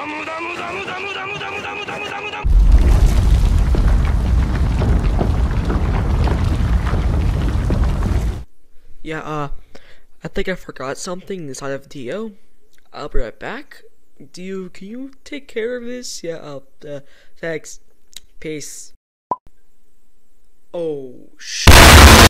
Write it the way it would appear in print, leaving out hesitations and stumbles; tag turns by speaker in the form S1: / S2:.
S1: Yeah, I think I forgot something inside of Dio. I'll be right back. Can you take care of this? Yeah, thanks. Peace. Oh, shit.